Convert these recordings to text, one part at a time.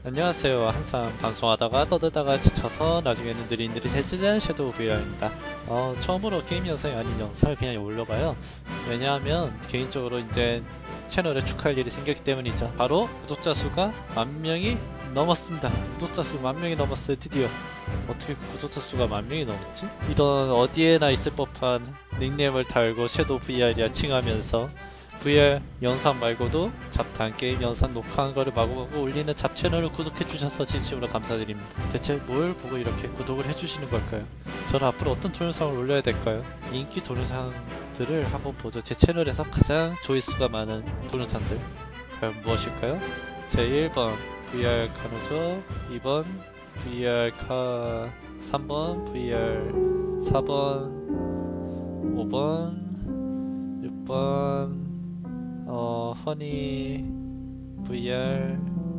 안녕하세요. 항상 방송하다가 떠들다가 지쳐서 나중에는 느릿느릿해지는 섀도우 VR입니다. 처음으로 게임 영상이 아닌 영상을 그냥 올려봐요. 왜냐하면 개인적으로 이제 채널에 축하할 일이 생겼기 때문이죠. 바로 구독자 수가 10,000명이 넘었습니다. 구독자 수 10,000명이 넘었어요. 드디어. 어떻게 구독자 수가 10,000명이 넘었지? 이런 어디에나 있을 법한 닉네임을 달고 섀도우 VR이라 칭하면서 VR 영상 말고도 잡다한 게임 영상 녹화한 거를 마구마구 올리는 잡채널을 구독해주셔서 진심으로 감사드립니다. 대체 뭘 보고 이렇게 구독을 해주시는 걸까요? 저는 앞으로 어떤 동영상을 올려야 될까요? 인기 동영상들을 한번 보죠. 제 채널에서 가장 조회수가 많은 동영상들 과연 무엇일까요? 제 1번 VR 카노조, 2번 VR 3번 VR 4번 5번 6번 허니 VR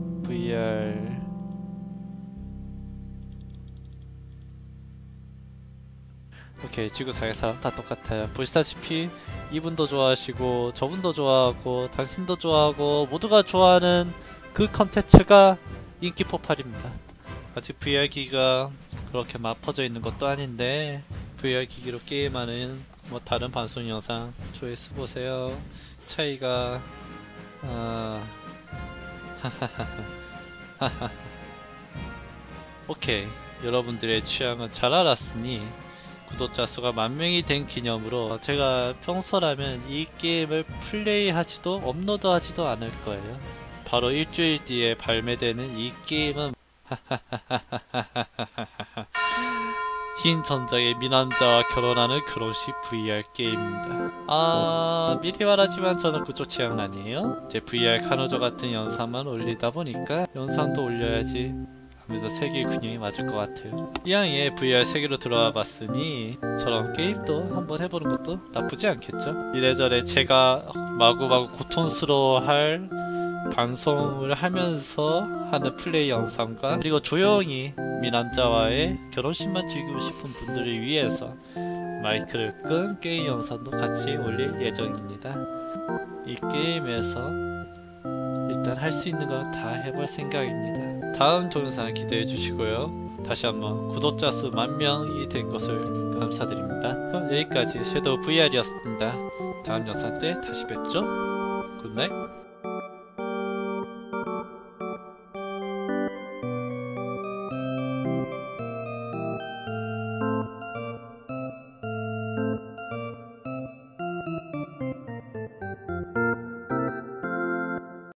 오케이. 지구상에서 다 똑같아요. 보시다시피 이분도 좋아하시고 저분도 좋아하고 당신도 좋아하고 모두가 좋아하는 그 컨텐츠가 인기 폭발입니다. 아직 VR 기기가 그렇게 막 퍼져 있는 것도 아닌데 VR 기기로 게임하는 뭐 다른 방송 영상 조회수 보세요. 차이가 오케이. 여러분들의 취향은 잘 알았으니 구독자 수가 10,000명이 된 기념으로 제가 평소라면 이 게임을 플레이하지도 업로드하지도 않을 거예요. 바로 일주일 뒤에 발매되는 이 게임은 흰 전장의 미남자와 결혼하는 결혼식 VR 게임입니다. 미리 말하지만 저는 그쪽 취향은 아니에요. 제 VR 카노조 같은 영상만 올리다 보니까 영상도 올려야지 하면서 세계의 균형이 맞을 것 같아요. 이왕에 VR 세계로 들어와 봤으니 저런 게임도 한번 해보는 것도 나쁘지 않겠죠? 이래저래 제가 마구마구 고통스러워할 방송을 하면서 하는 플레이 영상과 그리고 조용히 미남자와의 결혼식만 즐기고 싶은 분들을 위해서 마이크를 끈 게임 영상도 같이 올릴 예정입니다. 이 게임에서 일단 할 수 있는 거 다 해볼 생각입니다. 다음 동영상 기대해 주시고요. 다시 한번 구독자 수 10,000명이 된 것을 감사드립니다. 그럼 여기까지 섀도우 VR이었습니다. 다음 영상 때 다시 뵙죠. 굿나잇.